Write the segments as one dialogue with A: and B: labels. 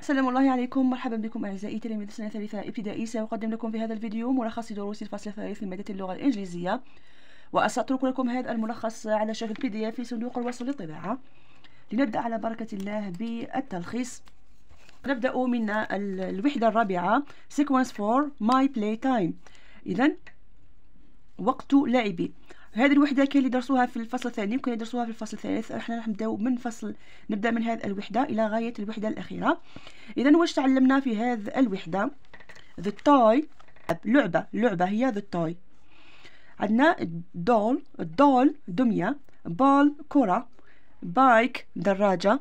A: سلام الله عليكم، مرحبا بكم أعزائي تلاميذ السنة الثالثة ابتدائي. سأقدم لكم في هذا الفيديو ملخص دروس الفصل الثالث من مادة اللغة الإنجليزية، وسأترك لكم هذا الملخص على شكل PDF في صندوق الوصل للطباعة. لنبدأ على بركة الله بالتلخيص. نبدأ من الوحدة الرابعة Sequence for My Playtime. إذن وقت لعبي. هذه الوحدة كاين اللي درسوها في الفصل الثاني وكاين اللي درسوها في الفصل الثالث. احنا راح نبدأ من هذه الوحدة إلى غاية الوحدة الأخيرة. إذا واش تعلمنا في هذه الوحدة؟ The toy لعبة هي the toy. عندنا doll دمية، ball كرة، bike دراجة،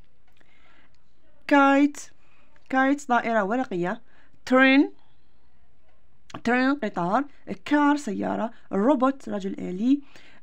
A: kite طائرة ورقية، train قطار، كار سيارة، روبوت رجل آلي،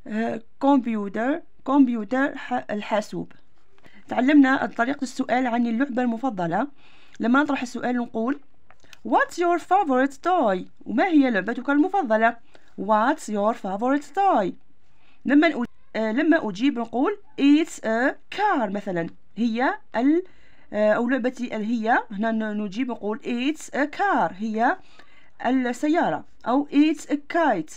A: كمبيوتر الحاسوب. تعلمنا طريقة السؤال عن اللعبة المفضلة. لما نطرح السؤال نقول What's your favorite toy؟ وما هي لعبتك المفضلة؟ What's your favorite toy؟ لما أجيب نقول It's a car مثلا، هي أو لعبتي هي. هنا نجيب نقول It's a car، هي السيارة، أو It's a kite،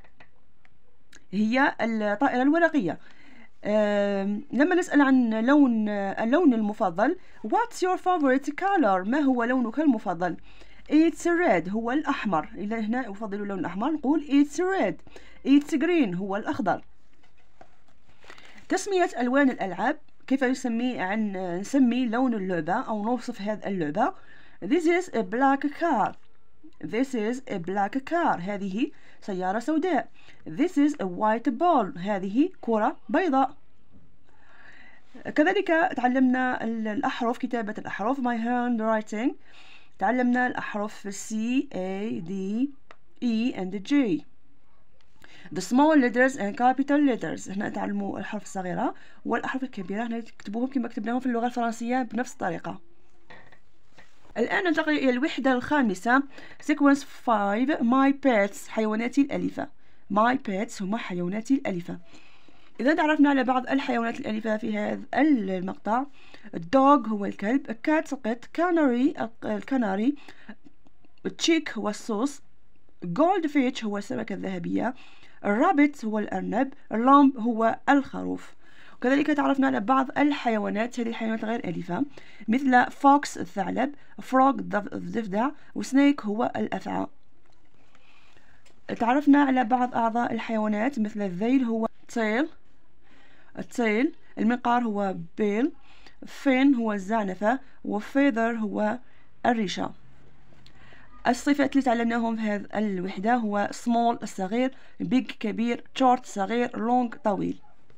A: هي الطائرة الورقية. لما نسأل عن اللون المفضل What's your favorite color؟ ما هو لونك المفضل؟ It's red، هو الأحمر. إذا هنا أفضل اللون الأحمر نقول It's red. It's green، هو الأخضر. تسمية ألوان الألعاب. كيف نسمي لون اللعبة أو نوصف هذه اللعبة؟ This is a black car. This is a black car، هذه سيارة سوداء. This is a white ball، هذه كرة بيضاء. كذلك تعلمنا الأحرف، كتابة الأحرف my handwriting. تعلمنا الأحرف C, A, D, E and J. The small letters and capital letters. هنا تعلموا الأحرف الصغيرة والأحرف الكبيرة. هنا تكتبوهم كما كتبناهم في اللغة الفرنسية بنفس الطريقة. الآن ننتقل إلى الوحدة الخامسة Sequence 5 My pets، حيواناتي الأليفة. My pets هما حيواناتي الأليفة. إذا تعرفنا على بعض الحيوانات الأليفة في هذا المقطع. الدوغ هو الكلب، الكات القط، الكناري، التشيك هو الصوص، جولد فيش هو السمكة الذهبية، الرابت هو الأرنب، اللامب هو الخروف. وكذلك تعرفنا على بعض الحيوانات، هذه الحيوانات غير أليفة، مثل فوكس الثعلب، فروغ الضفدع، وسنيك هو الأفعى. تعرفنا على بعض أعضاء الحيوانات، مثل الذيل هو التيل، المنقار هو بيل، فين هو الزعنفة، وفيذر هو الريشة. الصفات اللي تعلمناهم في هذه الوحدة هو small الصغير، big كبير، short صغير، long طويل.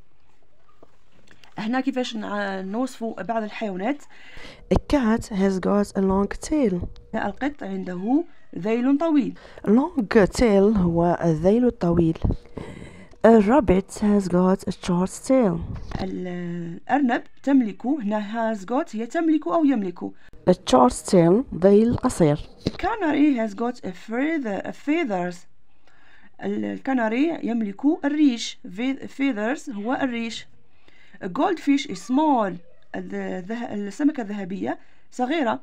A: هنا كيفاش نوصفوا بعض الحيوانات.
B: A cat has got a long tail.
A: القط عنده ذيل طويل.
B: Long tail هو الذيل الطويل. A rabbit has got a short tail.
A: الأرنب تملك، هنا has got هي تملك أو يملك.
B: A short tail ذيل قصير.
A: Canary has got a feathers. الكناري يملك الريش. feathers هو الريش. A goldfish is small. السمكة الذهبية صغيرة.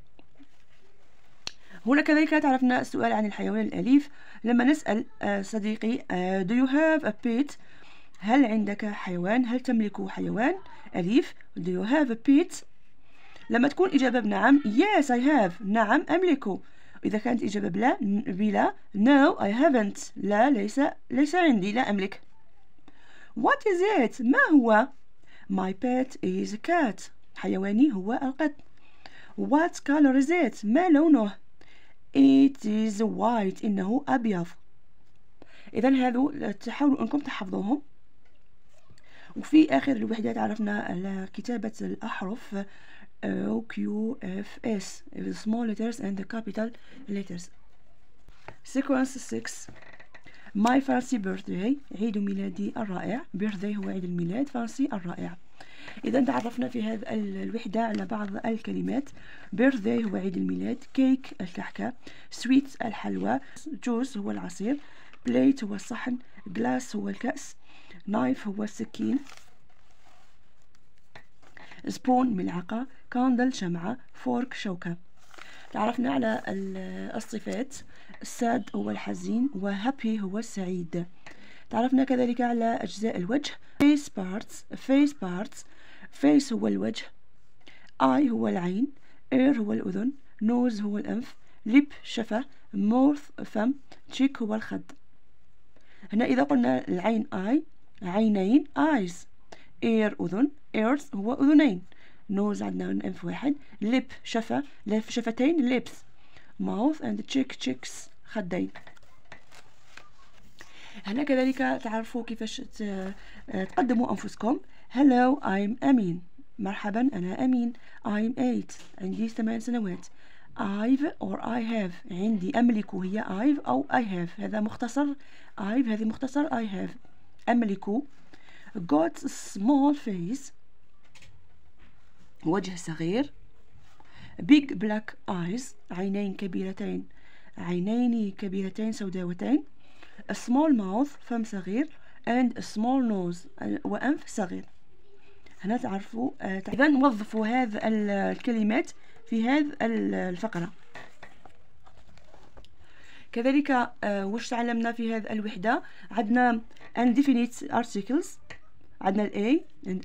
A: هنا كذلك تعرفنا السؤال عن الحيوان الأليف. لما نسأل صديقي do you have a pet؟ هل عندك حيوان؟ هل تملك حيوان أليف؟ do you have a pet؟ لما تكون إجابة بنعم yes I have، نعم أملك. إذا كانت إجابة بلا no I haven't، لا ليس عندي، لا أملك. what is it؟ ما هو؟ my pet is a cat، حيواني هو القط. what color is it؟ ما لونه؟ it is white، إنه أبيض. إذا هذو تحاولوا أنكم تحفظوهم. وفي آخر الوحدة عرفنا على كتابة الأحرف O, Q, F, S the small letters and the capital letters. Sequence 6 My fancy birthday، عيد ميلادي الرائع. birthday هو عيد الميلاد، fancy الرائع. إذا تعرفنا في هذه الوحدة على بعض الكلمات. birthday هو عيد الميلاد، cake الكحكة، sweet الحلوى، juice هو العصير، plate هو الصحن، glass هو الكأس، knife هو السكين. spoon ملعقة، candle شمعة، fork شوكة. تعرفنا على الصفات. sad هو الحزين، وhappy هو السعيد. تعرفنا كذلك على أجزاء الوجه. face parts. face هو الوجه، eye هو العين، ear هو الأذن، nose هو الأنف، lip شفة، mouth فم، cheek هو الخد. هنا إذا قلنا العين eye عينين eyes، ear أذن ears هو أذنين، nose عندنا أنف واحد، lip شفة شفتين lips، mouth and cheeks خدين. هنا كذلك تعرفوا كيفاش تقدموا أنفسكم. hello I'm أمين، مرحبا أنا أمين. I'm 8 عندي 8 سنوات. I've or I have عندي أملك هي I've أو I have، هذا مختصر I've، هذه مختصر I have. أملك. got small face وجه صغير. big black eyes عينين كبيرتين سوداوتين. a small mouth فم صغير. and a small nose وأنف صغير. هنا تعرفوا إذا نوظفوا هذه الكلمات في هذه الفقرة. كذلك واش تعلمنا في هذه الوحدة؟ عندنا indefinite articles، عندنا ال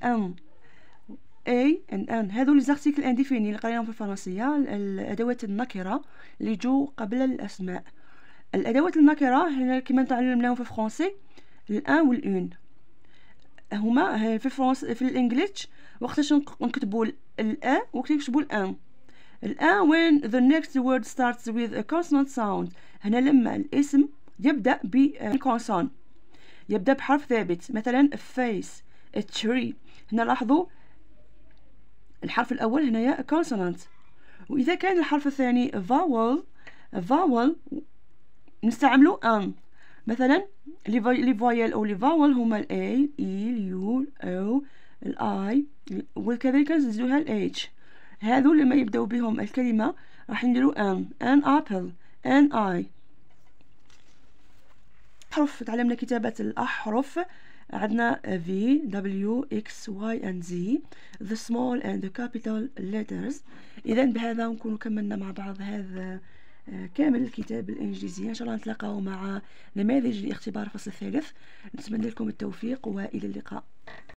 A: A and N هذو لي زارتيكل indéfinis اللي قريناهم في الفرنسية، الأدوات النكرة اللي جو قبل الأسماء. الأدوات النكرة هنا كما تعلمناهم في الفرنسي الان والأون، هما في الانجليش وقتاش نكتبوا الان وقت نكتبوا الان. الان when the next word starts with a consonant sound، هنا لما الاسم يبدأ بكونسون، يبدأ بحرف ثابت، مثلا face a tree. هنا لاحظوا الحرف الأول هنايا consonant، وإذا كان الحرف الثاني vowel نستعملوا ان. مثلا لي فويل أو لي فاول هما ال A ال U O ال I، وكذلك نزيدوها ال H. هذو لما يبدأوا بهم الكلمة راح نديروا an apple an eye. حرف تعلمنا كتابة الأحرف، عندنا V W X Y and Z the small and the capital letters. إذا بهذا نكون كملنا مع بعض هذا كامل الكتاب الإنجليزية. إن شاء الله نتلاقاو مع نماذج لاختبار الفصل الثالث. نتمنى لكم التوفيق وإلى اللقاء.